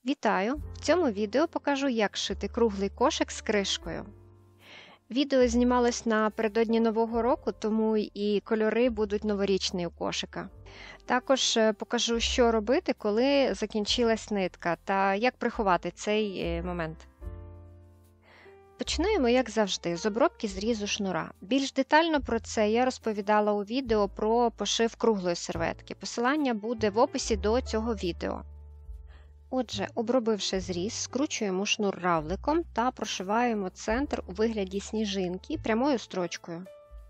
Вітаю! В цьому відео покажу, як шити круглий кошик з кришкою. Відео знімалось напередодні Нового року, тому і кольори будуть новорічні у кошика. Також покажу, що робити, коли закінчилась нитка, та як приховати цей момент. Починаємо, як завжди, з обробки зрізу шнура. Більш детально про це я розповідала у відео про пошив круглої серветки. Посилання буде в описі до цього відео. Отже, обробивши зріз, скручуємо шнур равликом та прошиваємо центр у вигляді сніжинки прямою строчкою.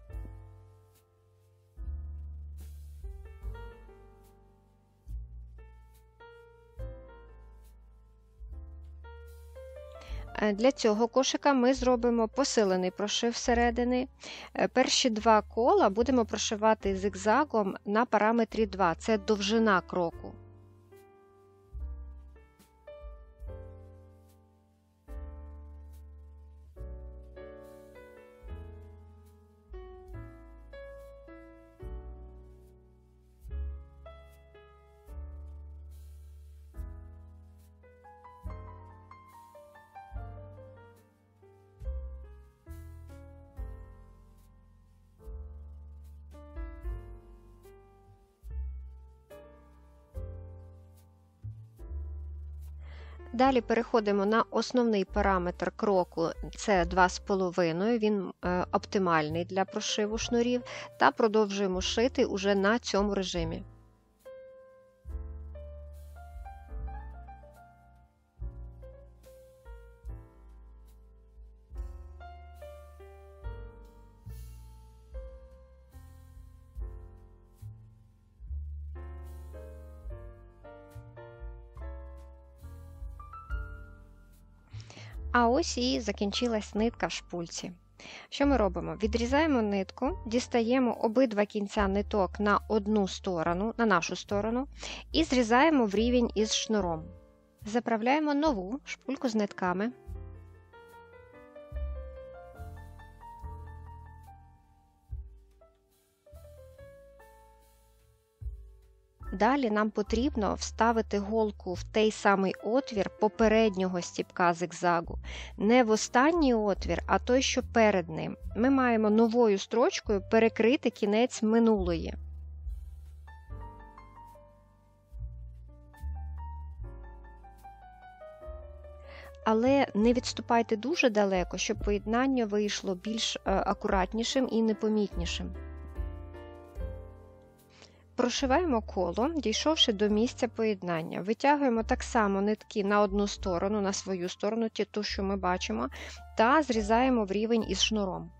Для цього кошика ми зробимо посилений прошив зсередини. Перші два кола будемо прошивати зигзагом на параметрі 2, це довжина кроку. Далі переходимо на основний параметр кроку, це 2,5, він оптимальний для прошиву шнурів, та продовжуємо шити уже на цьому режимі. А ось і закінчилась нитка в шпульці. Що ми робимо? Відрізаємо нитку, дістаємо обидва кінця ниток на одну сторону, на нашу сторону, і зрізаємо в рівень із шнуром. Заправляємо нову шпульку з нитками. Далі нам потрібно вставити голку в той самий отвір попереднього стіпка зигзагу. Не в останній отвір, а той, що перед ним. Ми маємо новою строчкою перекрити кінець минулої. Але не відступайте дуже далеко, щоб поєднання вийшло більш акуратнішим і непомітнішим. Прошиваємо коло, дійшовши до місця поєднання. Витягуємо так само нитки на одну сторону, на свою сторону, ту, що ми бачимо, та зрізаємо в рівень із шнуром.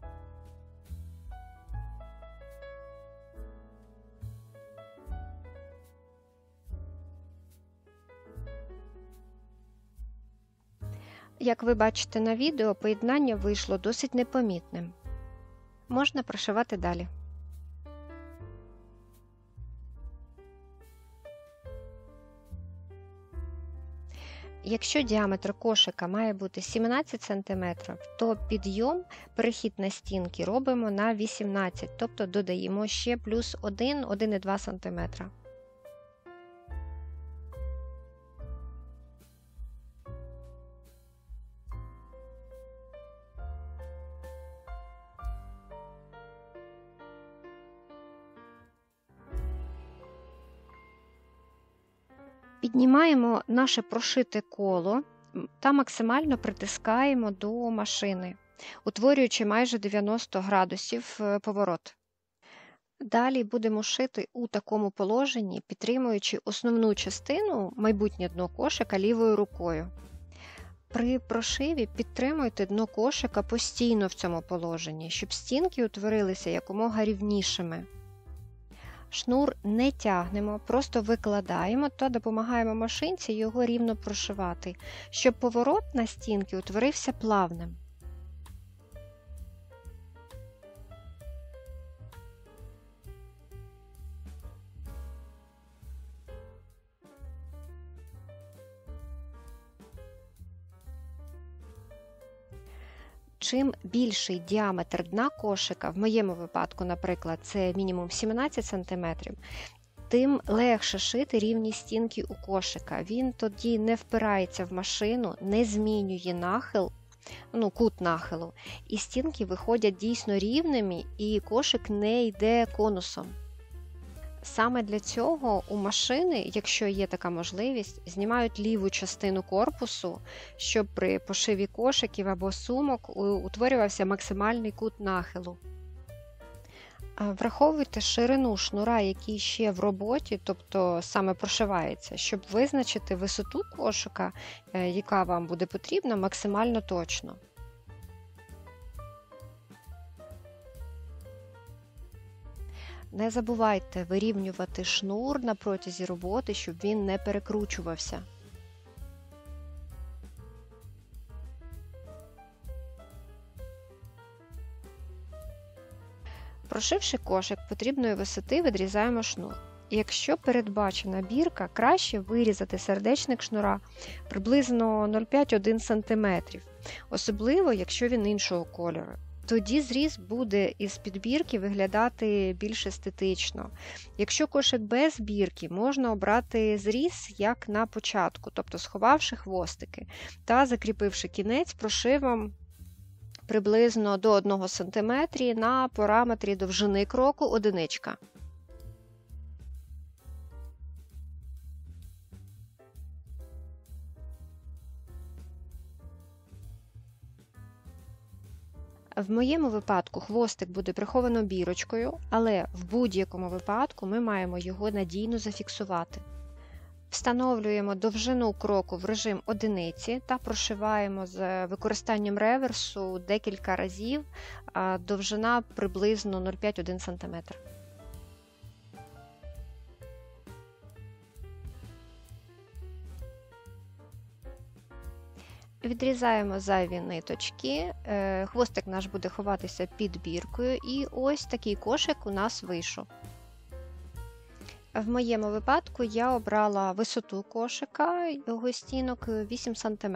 Як ви бачите на відео, поєднання вийшло досить непомітним. Можна прошивати далі. Якщо діаметр кошика має бути 17 см, то підйом, перехід на стінки робимо на 18 см, тобто додаємо ще плюс 1-1,2 см. Піднімаємо наше прошите коло та максимально притискаємо до машини, утворюючи майже 90 градусів поворот. Далі будемо шити у такому положенні, підтримуючи основну частину, майбутнє дно кошика, лівою рукою. При прошиві підтримуйте дно кошика постійно в цьому положенні, щоб стінки утворилися якомога рівнішими. Шнур не тягнемо, просто викладаємо та допомагаємо машинці його рівно прошивати, щоб поворот на стінки утворився плавним. Чим більший діаметр дна кошика, в моєму випадку, наприклад, це мінімум 17 см, тим легше шити рівні стінки у кошика. Він тоді не впирається в машину, не змінює нахил, кут нахилу, і стінки виходять дійсно рівними, і кошик не йде конусом. Саме для цього у машини, якщо є така можливість, знімають ліву частину корпусу, щоб при пошиві кошиків або сумок утворювався максимальний кут нахилу. Враховуйте ширину шнура, який ще в роботі, тобто саме прошивається, щоб визначити висоту кошика, яка вам буде потрібна, максимально точно. Не забувайте вирівнювати шнур на протязі роботи, щоб він не перекручувався. Прошивши кошик потрібної висоти, відрізаємо шнур. Якщо передбачена бірка, краще вирізати сердечник шнура приблизно 0,5-1 см, особливо якщо він іншого кольору. Тоді зріз буде із підбірки виглядати більш естетично. Якщо кошик без бірки, можна обрати зріз як на початку, тобто сховавши хвостики та закріпивши кінець прошивом приблизно до 1 см на параметрі довжини кроку 1. В моєму випадку хвостик буде приховано бірочкою, але в будь-якому випадку ми маємо його надійно зафіксувати. Встановлюємо довжину кроку в режим 1 та прошиваємо з використанням реверсу декілька разів, довжина приблизно 0,5-1 см. Відрізаємо зайві ниточки, хвостик наш буде ховатися під біркою, і ось такий кошик у нас вийшов. В моєму випадку я обрала висоту кошика, його стінок 8 см.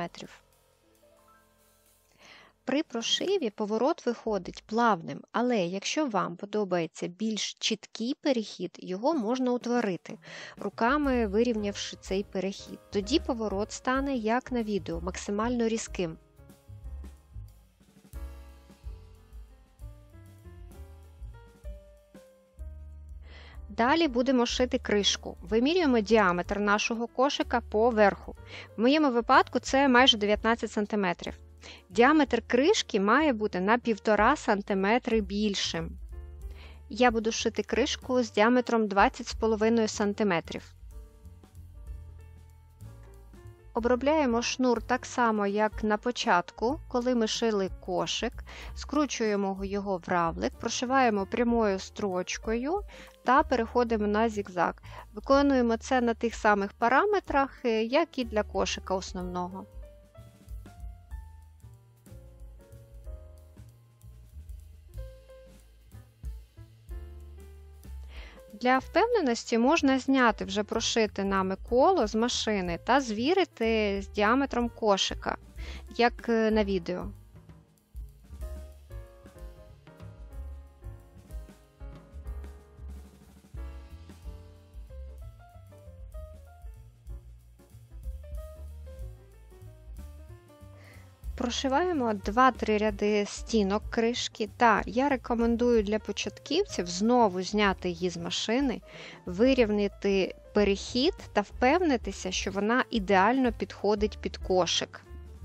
При прошиві поворот виходить плавним, але якщо вам подобається більш чіткий перехід, його можна утворити, руками вирівнявши цей перехід. Тоді поворот стане, як на відео, максимально різким. Далі будемо шити кришку. Вимірюємо діаметр нашого кошика по верху. В моєму випадку це майже 19 см. Діаметр кришки має бути на 1,5 см більшим. Я буду шити кришку з діаметром 20,5 см. Обробляємо шнур так само, як на початку, коли ми шили кошик, скручуємо його в равлик, прошиваємо прямою строчкою та переходимо на зігзаг. Виконуємо це на тих самих параметрах, як і для кошика основного. Для впевненості можна зняти вже прошите нами коло з машини та звірити з діаметром кошика, як на відео. Прошиваємо 2-3 ряди стінок кришки, та я рекомендую для початківців знову зняти її з машини, вирівняти перехід та впевнитися, що вона ідеально підходить під кошик.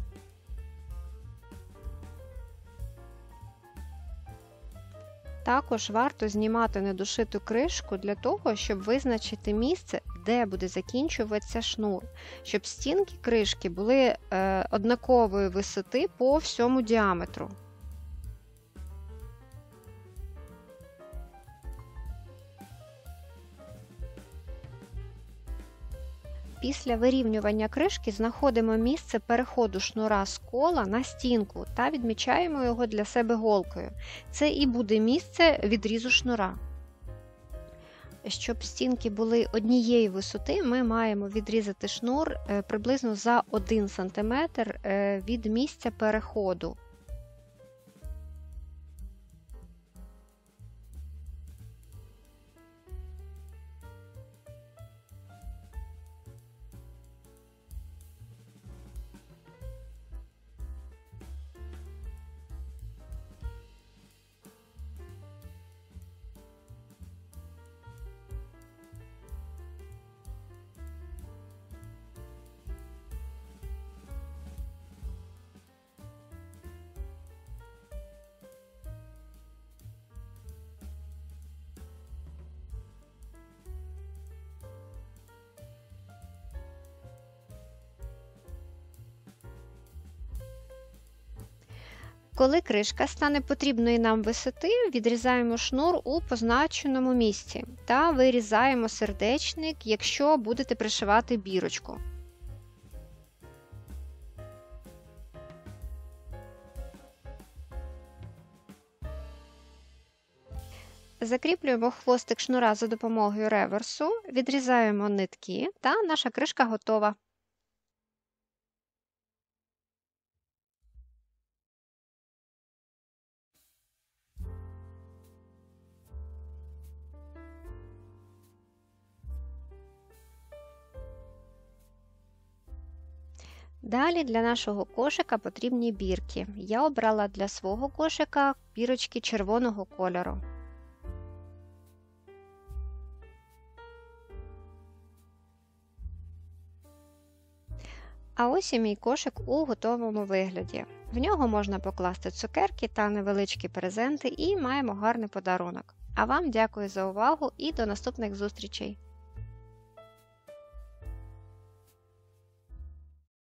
Також варто знімати недошиту кришку для того, щоб визначити місце, де буде закінчуватися шнур, щоб стінки кришки були однакової висоти по всьому діаметру. Після вирівнювання кришки знаходимо місце переходу шнура з кола на стінку та відмічаємо його для себе голкою. Це і буде місце відрізу шнура. Щоб стінки були однієї висоти, ми маємо відрізати шнур приблизно за 1 см від місця переходу. Коли кришка стане потрібної нам висоти, відрізаємо шнур у позначеному місці та вирізаємо сердечник, якщо будете пришивати бірочку. Закріплюємо хвостик шнура за допомогою реверсу, відрізаємо нитки та наша кришка готова. Далі для нашого кошика потрібні бірки. Я обрала для свого кошика бірочки червоного кольору. А ось і мій кошик у готовому вигляді. В нього можна покласти цукерки та невеличкі презенти і маємо гарний подарунок. А вам дякую за увагу і до наступних зустрічей!